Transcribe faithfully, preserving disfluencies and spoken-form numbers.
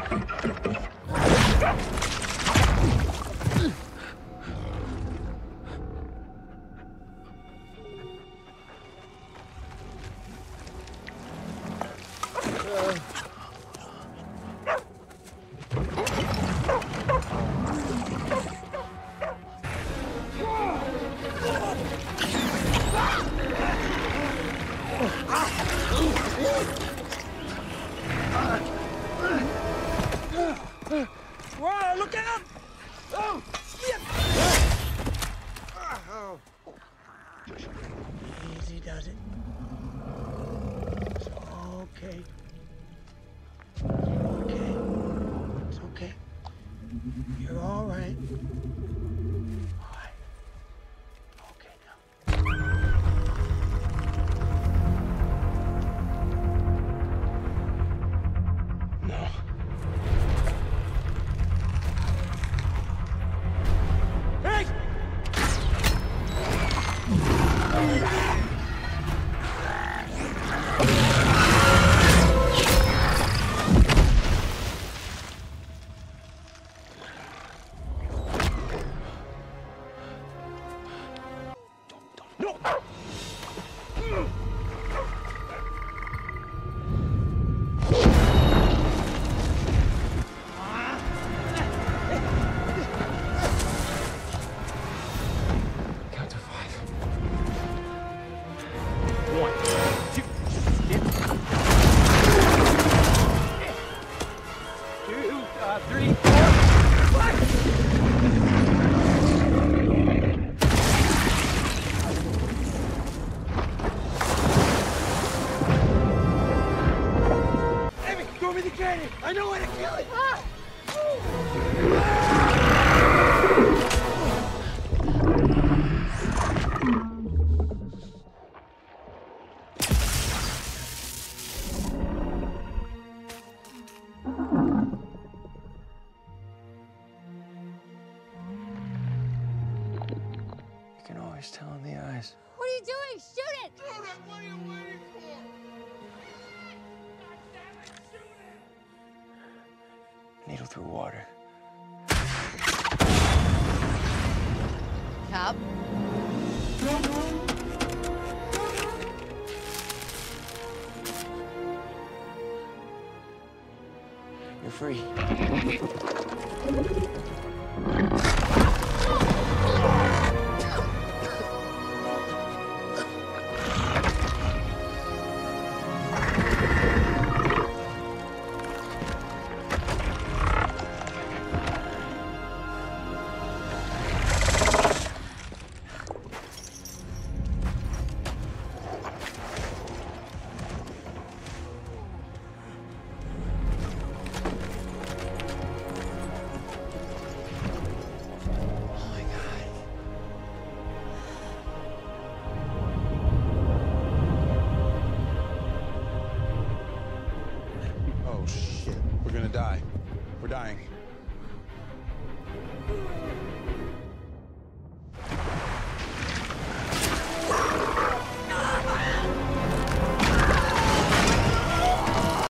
Whoa, look out! Oh, shit! Oh. Easy does it. It's okay. Okay. It's okay. You're all right. All right. Okay now. No. Hey! No! Count to five. One, two, two, uh, three, four, five. Amy, throw me the cannon. I know how to kill it. Ah! You can always tell in the eyes. What are you doing? Shoot it! Shoot it! What are you waiting for? Needle through water. Cop. You're free.